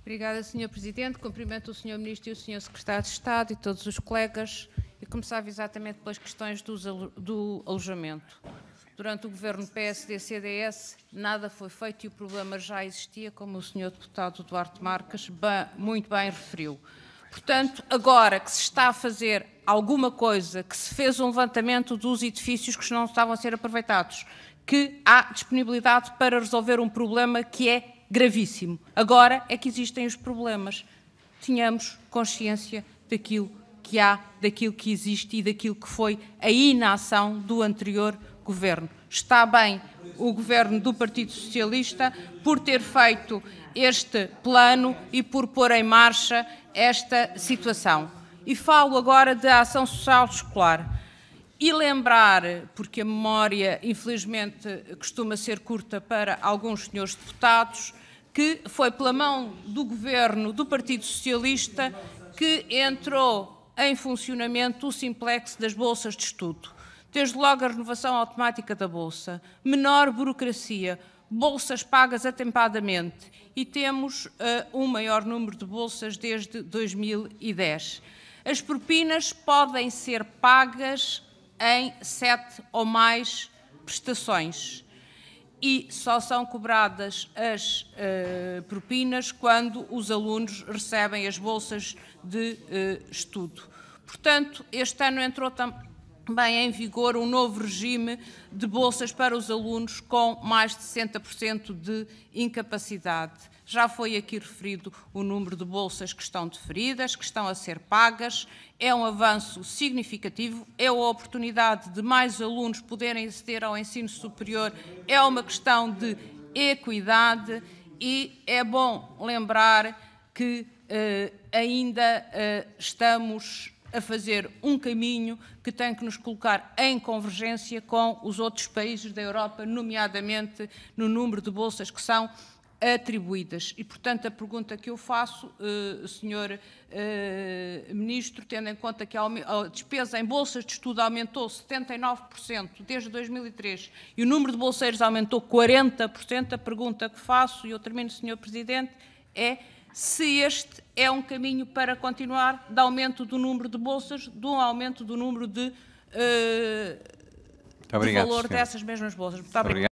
Obrigada, Sr. Presidente. Cumprimento o Sr. Ministro e o Sr. Secretário de Estado e todos os colegas e começava exatamente pelas questões do alojamento. Durante o governo PSD-CDS nada foi feito e o problema já existia, como o Sr. Deputado Duarte Marques muito bem referiu. Portanto, agora que se está a fazer alguma coisa, que se fez um levantamento dos edifícios que não estavam a ser aproveitados, que há disponibilidade para resolver um problema que é gravíssimo. Agora é que existem os problemas. Tínhamos consciência daquilo que há, daquilo que existe e daquilo que foi a inação do anterior governo. Está bem o governo do Partido Socialista por ter feito este plano e por pôr em marcha esta situação. E falo agora da ação social escolar. E lembrar, porque a memória, infelizmente, costuma ser curta para alguns senhores deputados, que foi pela mão do governo do Partido Socialista que entrou em funcionamento o simplex das bolsas de estudo. Desde logo a renovação automática da bolsa, menor burocracia, bolsas pagas atempadamente e temos um maior número de bolsas desde 2010. As propinas podem ser pagas em 7 ou mais prestações e só são cobradas as propinas quando os alunos recebem as bolsas de estudo. Portanto, este ano entrou também em vigor um novo regime de bolsas para os alunos com mais de 60% de incapacidade. Já foi aqui referido o número de bolsas que estão deferidas, que estão a ser pagas. É um avanço significativo, é a oportunidade de mais alunos poderem aceder ao ensino superior, é uma questão de equidade e é bom lembrar que ainda estamos a fazer um caminho que tem que nos colocar em convergência com os outros países da Europa, nomeadamente no número de bolsas que são atribuídas. E, portanto, a pergunta que eu faço, Sr. Ministro, tendo em conta que a despesa em bolsas de estudo aumentou 79% desde 2003 e o número de bolseiros aumentou 40%, a pergunta que faço, e eu termino, Sr. Presidente, é se este é um caminho para continuar de aumento do número de bolsas, de um aumento do número de valor dessas mesmas bolsas. Muito obrigado.